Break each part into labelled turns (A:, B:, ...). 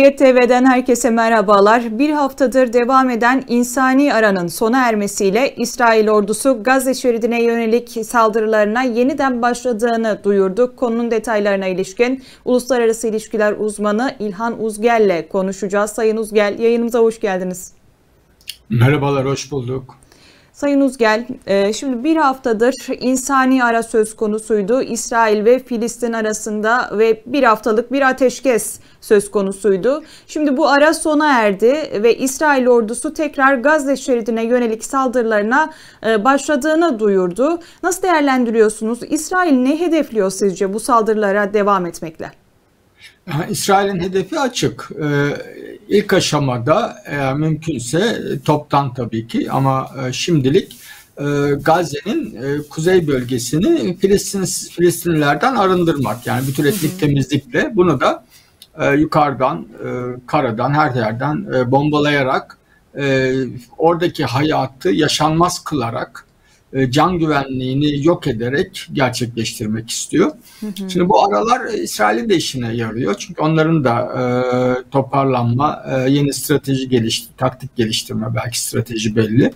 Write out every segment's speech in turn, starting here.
A: Hürriyet TV'den herkese merhabalar. Bir haftadır devam eden insani aranın sona ermesiyle İsrail ordusu Gazze şeridine yönelik saldırılarına yeniden başladığını duyurdu. Konunun detaylarına ilişkin uluslararası ilişkiler uzmanı İlhan Uzgel'le konuşacağız. Sayın Uzgel, yayınımıza hoş geldiniz.
B: Merhabalar, hoş bulduk.
A: Sayın Uzgel, şimdi bir haftadır insani ara söz konusuydu. İsrail ve Filistin arasında ve bir haftalık bir ateşkes söz konusuydu. Şimdi bu ara sona erdi ve İsrail ordusu tekrar Gazze şeridine yönelik saldırılarına başladığını duyurdu. Nasıl değerlendiriyorsunuz? İsrail ne hedefliyor sizce bu saldırılara devam etmekle?
B: İsrail'in hedefi açık. İlk aşamada mümkünse toptan tabii ki ama şimdilik Gazze'nin kuzey bölgesini Filistinlilerden arındırmak. Yani bütün etnik temizlikle bunu da yukarıdan, karadan, her yerden bombalayarak oradaki hayatı yaşanmaz kılarak can güvenliğini yok ederek gerçekleştirmek istiyor. Şimdi bu aralar İsrail'in de işine yarıyor. Çünkü onların da toparlanma, yeni taktik geliştirme, belki strateji belli.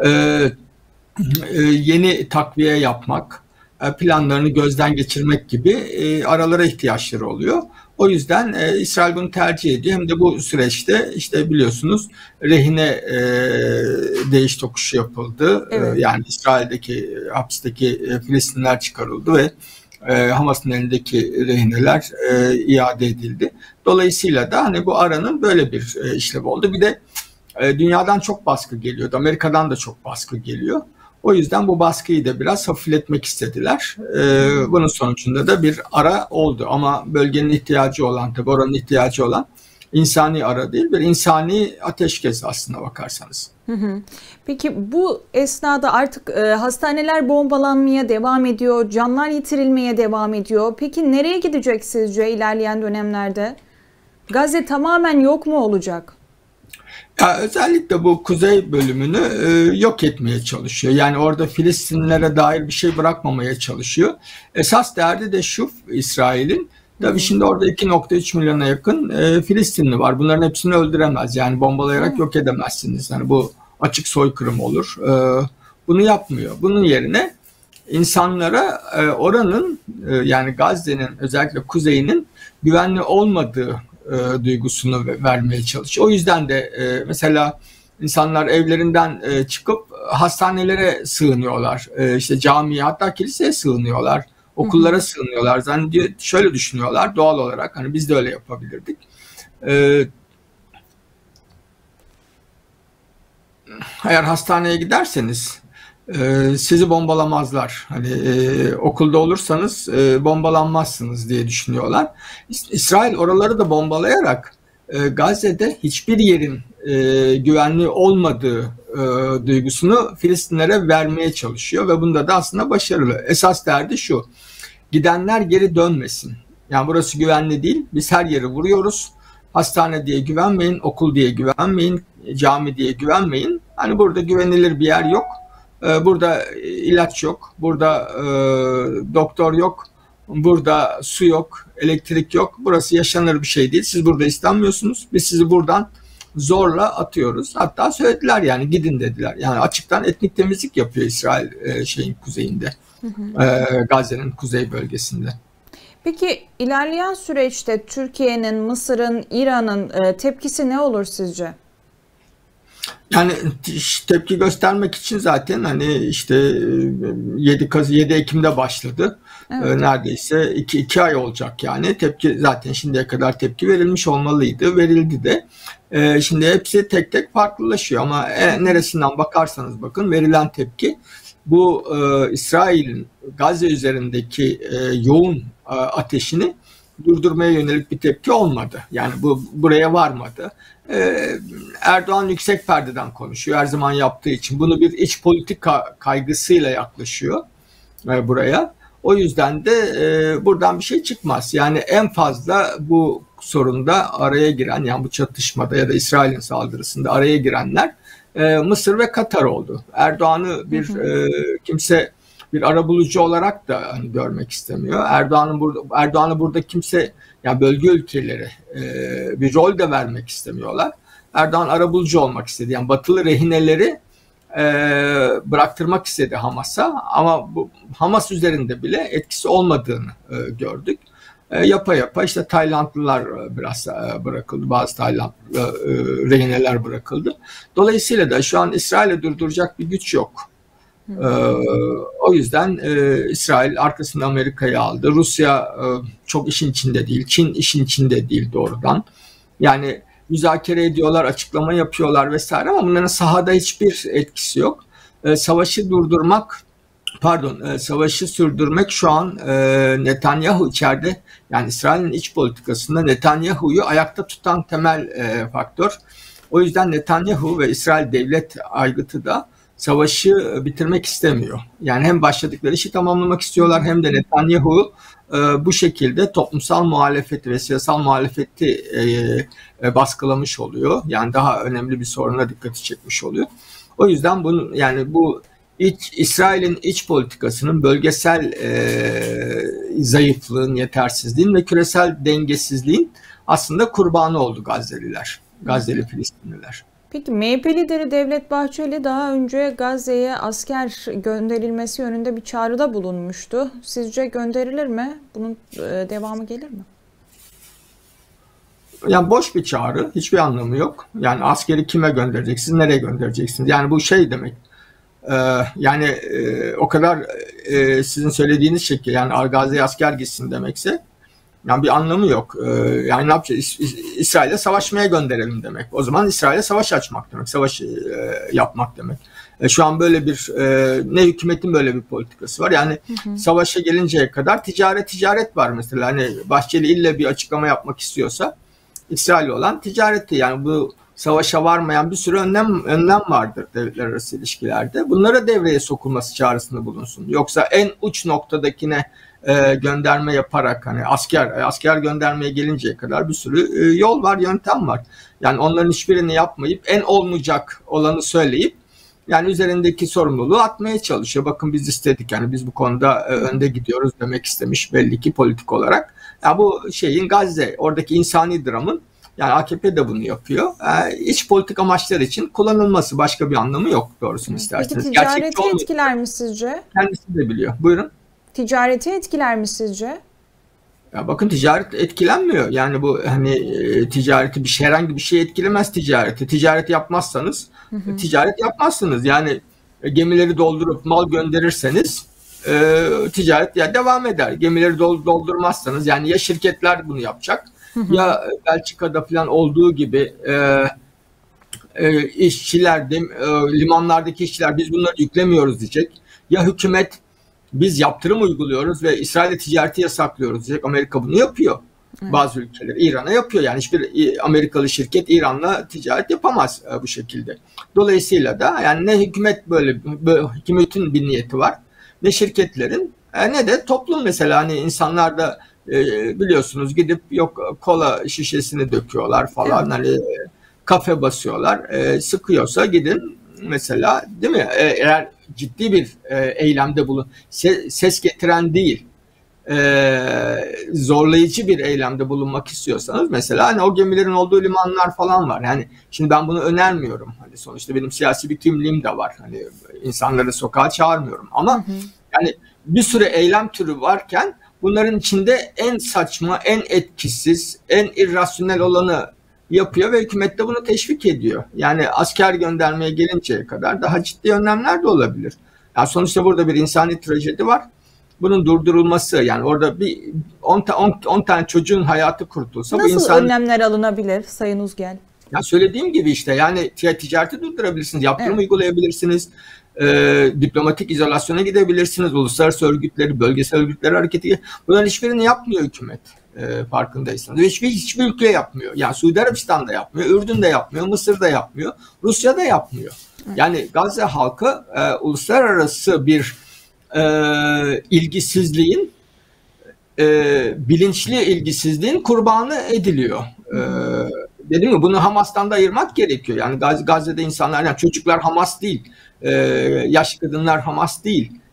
B: Yeni takviye yapmak, planlarını gözden geçirmek gibi aralara ihtiyaçları oluyor. O yüzden İsrail bunu tercih ediyor. Hem de bu süreçte işte biliyorsunuz rehine değiş tokuşu yapıldı. Evet. Yani İsrail'deki hapisteki Filistinler çıkarıldı ve Hamas'ın elindeki rehineler iade edildi. Dolayısıyla da hani bu aranın böyle bir işlevi oldu. Bir de dünyadan çok baskı geliyordu. Amerika'dan da çok baskı geliyor. O yüzden bu baskıyı da biraz hafifletmek istediler. Bunun sonucunda da bir ara oldu. Ama bölgenin ihtiyacı olan, tabii oranın ihtiyacı olan insani ara değil, bir insani ateşkes aslına bakarsanız.
A: Peki bu esnada artık hastaneler bombalanmaya devam ediyor, canlar yitirilmeye devam ediyor. Peki nereye gidecek sizce ilerleyen dönemlerde? Gazze tamamen yok mu olacak?
B: Ya özellikle bu kuzey bölümünü yok etmeye çalışıyor. Yani orada Filistinlilere dair bir şey bırakmamaya çalışıyor. Esas derdi de şu İsrail'in. Tabii şimdi orada 2,3 milyona yakın Filistinli var. Bunların hepsini öldüremez. Yani bombalayarak yok edemezsiniz. Yani bu açık soykırım olur. Bunu yapmıyor. Bunun yerine insanlara oranın yani Gazze'nin özellikle kuzeyinin güvenli olmadığı duygusunu vermeye çalışıyor. O yüzden de mesela insanlar evlerinden çıkıp hastanelere sığınıyorlar. İşte camiye, hatta kiliseye sığınıyorlar. Okullara sığınıyorlar. Yani şöyle düşünüyorlar doğal olarak. Hani biz de öyle yapabilirdik. Eğer hastaneye giderseniz sizi bombalamazlar. Hani okulda olursanız bombalanmazsınız diye düşünüyorlar. İsrail oraları da bombalayarak Gazze'de hiçbir yerin güvenli olmadığı duygusunu Filistinlere vermeye çalışıyor ve bunda da aslında başarılı. Esas derdi şu: gidenler geri dönmesin. Yani burası güvenli değil. Biz her yeri vuruyoruz. Hastane diye güvenmeyin, okul diye güvenmeyin, cami diye güvenmeyin. Hani burada güvenilir bir yer yok. Burada ilaç yok, burada doktor yok, burada su yok, elektrik yok. Burası yaşanır bir şey değil. Siz burada istenmiyorsunuz. Biz sizi buradan zorla atıyoruz. Hatta söylediler, yani gidin dediler. Yani açıktan etnik temizlik yapıyor İsrail kuzeyinde, Gazze'nin kuzey bölgesinde.
A: Peki ilerleyen süreçte Türkiye'nin, Mısır'ın, İran'ın tepkisi ne olur sizce?
B: Yani tepki göstermek için zaten hani işte 7 Ekim'de başladı. Evet. Neredeyse 2 ay olacak yani. Tepki zaten şimdiye kadar tepki verilmiş olmalıydı. Verildi de. Şimdi hepsi tek tek farklılaşıyor ama neresinden bakarsanız bakın verilen tepki bu İsrail'in Gazze üzerindeki yoğun ateşini durdurmaya yönelik bir tepki olmadı. Yani bu buraya varmadı. Erdoğan yüksek perdeden konuşuyor her zaman yaptığı için. Bunu bir iç politika kaygısıyla yaklaşıyor buraya. O yüzden de buradan bir şey çıkmaz. Yani en fazla bu sorunda araya giren, yani bu çatışmada ya da İsrail'in saldırısında araya girenler Mısır ve Katar oldu. Erdoğan'ı kimse bir arabulucu olarak da hani görmek istemiyor. Erdoğan'ı burada kimse, yani bölge ülkeleri bir rol de vermek istemiyorlar. Erdoğan arabulucu olmak istedi. Yani batılı rehineleri bıraktırmak istedi Hamas'a, ama bu Hamas üzerinde bile etkisi olmadığını gördük. Yapa yapa işte Taylandlılar biraz bırakıldı, bazı Taylandlı rehineler bırakıldı. Dolayısıyla da şu an İsrail'i durduracak bir güç yok. O yüzden İsrail arkasında Amerika'yı aldı. Rusya çok işin içinde değil, Çin işin içinde değil doğrudan. Yani müzakere ediyorlar, açıklama yapıyorlar vesaire, ama bunların sahada hiçbir etkisi yok. Savaşı sürdürmek şu an Netanyahu içeride, yani İsrail'in iç politikasında Netanyahu'yu ayakta tutan temel faktör. O yüzden Netanyahu ve İsrail devlet aygıtı da savaşı bitirmek istemiyor. Yani hem başladıkları işi tamamlamak istiyorlar, hem de Netanyahu bu şekilde toplumsal muhalefeti ve siyasal muhalefeti baskılamış oluyor. Yani daha önemli bir soruna dikkati çekmiş oluyor. O yüzden bu İsrail'in iç politikasının bölgesel zayıflığın, yetersizliğin ve küresel dengesizliğin aslında kurbanı oldu Gazze'li Filistinliler.
A: Peki MHP lideri Devlet Bahçeli daha önce Gazze'ye asker gönderilmesi yönünde bir çağrıda bulunmuştu. Sizce gönderilir mi? Bunun devamı gelir mi?
B: Yani boş bir çağrı, hiçbir anlamı yok. Yani askeri kime göndereceksiniz, nereye göndereceksiniz? Yani bu şey demek. O kadar sizin söylediğiniz şekilde, yani Gazze'ye asker gitsin demekse, yani bir anlamı yok. Yani ne yapacağız? İsrail'e savaşmaya gönderelim demek. O zaman İsrail'e savaş açmak demek. Savaş yapmak demek. Şu an böyle bir ne hükümetin böyle bir politikası var. Yani savaşa gelinceye kadar ticaret var mesela. Hani Bahçeli ille bir açıklama yapmak istiyorsa İsrail olan ticareti, yani bu savaşa varmayan bir sürü önlem vardır devletler arası ilişkilerde. Bunlara devreye sokulması çağrısında bulunsun. Yoksa en uç noktadakine gönderme yaparak, hani asker göndermeye gelinceye kadar bir sürü yol var, yöntem var. Yani onların hiçbirini yapmayıp en olmayacak olanı söyleyip yani üzerindeki sorumluluğu atmaya çalışıyor. Bakın biz istedik, yani biz bu konuda önde gidiyoruz demek istemiş belli ki politik olarak. Yani bu Gazze, oradaki insani dramın, yani AKP de bunu yapıyor. İç politik amaçlar için kullanılması, başka bir anlamı yok doğrusunu isterseniz.
A: Peki ticareti etkiler mi sizce?
B: Kendisi de biliyor. Buyurun.
A: Ticareti etkiler mi sizce?
B: Ya bakın, ticaret etkilenmiyor. Yani bu ticareti herhangi bir şey etkilemez ticareti. Ticaret yapmazsanız ticaret yapmazsınız. Yani gemileri doldurup mal gönderirseniz ticaret devam eder. Gemileri doldurmazsanız, yani ya şirketler bunu yapacak, ya Belçika'da falan olduğu gibi işçiler, limanlardaki işçiler biz bunları yüklemiyoruz diyecek. Ya hükümet biz yaptırım uyguluyoruz ve İsrail'e ticareti yasaklıyoruz diyecek. Amerika bunu yapıyor. Evet. Bazı ülkeler İran'a yapıyor. Yani hiçbir Amerikalı şirket İran'la ticaret yapamaz bu şekilde. Dolayısıyla da yani ne hükümetin bir niyeti var, ne şirketlerin, ne de toplum. Mesela hani insanlar da biliyorsunuz gidip yok kola şişesini döküyorlar falan. Evet. Hani kafe basıyorlar. Sıkıyorsa gidin mesela, değil mi? Eğer ciddi bir eylemde ses getiren değil, zorlayıcı bir eylemde bulunmak istiyorsanız, mesela hani o gemilerin olduğu limanlar falan var. Yani şimdi ben bunu önermiyorum. Hani sonuçta benim siyasi bir kimliğim de var. Hani insanları sokağa çağırmıyorum. Ama yani bir sürü eylem türü varken bunların içinde en saçma, en etkisiz, en irrasyonel olanı yapıyor ve hükümet de bunu teşvik ediyor. Yani asker göndermeye gelinceye kadar daha ciddi önlemler de olabilir. Yani sonuçta burada bir insani trajedi var. Bunun durdurulması, yani orada bir 10 tane çocuğun hayatı kurtulsa...
A: Nasıl önlemler alınabilir Sayın Uzgel?
B: Ya söylediğim gibi işte, yani ticareti durdurabilirsiniz, yaptırım uygulayabilirsiniz, diplomatik izolasyona gidebilirsiniz, uluslararası örgütleri, bölgesel örgütleri hareketi... Bunların hiçbirini yapmıyor hükümet. Farkındaysanız. Hiçbir ülke yapmıyor. Yani Suudi Arabistan da yapmıyor, Ürdün de yapmıyor, Mısır da yapmıyor, Rusya da yapmıyor. Yani Gazze halkı uluslararası bir ilgisizliğin, bilinçli ilgisizliğin kurbanı ediliyor. Dedim mi, bunu Hamas'tan da ayırmak gerekiyor. Yani Gazze'de insanlar, yani çocuklar Hamas değil, yaşlı kadınlar Hamas değil.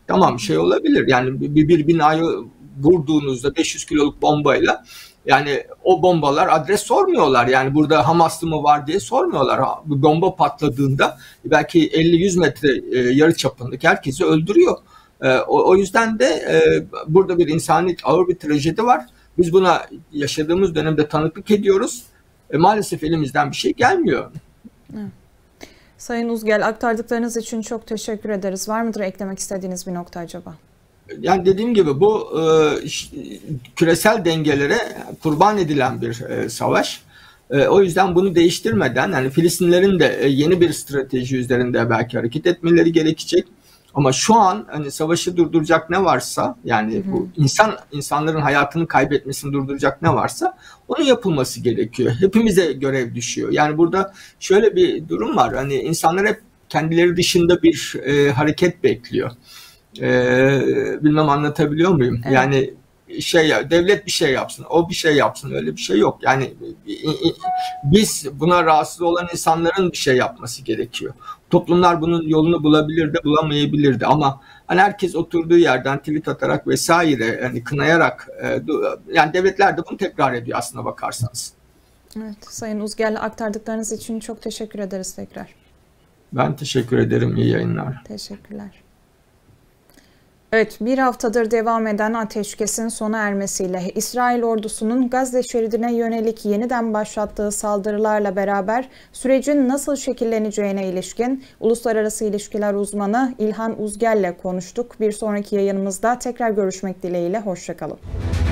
B: Tamam, şey olabilir yani bir binayı vurduğunuzda 500 kiloluk bombayla, yani o bombalar adres sormuyorlar. Yani burada Hamaslı mı var diye sormuyorlar. Bu bomba patladığında belki 50-100 metre yarı çapındaki herkesi öldürüyor. O yüzden de burada bir insani ağır bir trajedi var. Biz buna yaşadığımız dönemde tanıklık ediyoruz. Maalesef elimizden bir şey gelmiyor.
A: Evet. Sayın Uzgel, aktardıklarınız için çok teşekkür ederiz. Var mıdır eklemek istediğiniz bir nokta acaba?
B: Yani dediğim gibi bu küresel dengelere kurban edilen bir savaş. O yüzden bunu değiştirmeden, yani Filistinlerin de yeni bir strateji üzerinde belki hareket etmeleri gerekecek. Ama şu an hani savaşı durduracak ne varsa, yani bu insanların hayatını kaybetmesini durduracak ne varsa onun yapılması gerekiyor. Hepimize görev düşüyor. Yani burada şöyle bir durum var. Hani insanlar hep kendileri dışında bir hareket bekliyor. Bilmem anlatabiliyor muyum? Evet. Yani devlet bir şey yapsın, o bir şey yapsın, öyle bir şey yok. Yani biz buna rahatsız olan insanların bir şey yapması gerekiyor. Toplumlar bunun yolunu bulabilir de bulamayabilir de, ama hani herkes oturduğu yerden tweet atarak vesaire, yani kınayarak, yani devletler de bunu tekrar ediyor aslına bakarsanız.
A: Evet, Sayın Uzgel, aktardıklarınız için çok teşekkür ederiz tekrar.
B: Ben teşekkür ederim, iyi yayınlar.
A: Teşekkürler. Evet, bir haftadır devam eden ateşkesin sona ermesiyle İsrail ordusunun Gazze şeridine yönelik yeniden başlattığı saldırılarla beraber sürecin nasıl şekilleneceğine ilişkin uluslararası ilişkiler uzmanı İlhan Uzgel'le konuştuk. Bir sonraki yayınımızda tekrar görüşmek dileğiyle, hoşça kalın.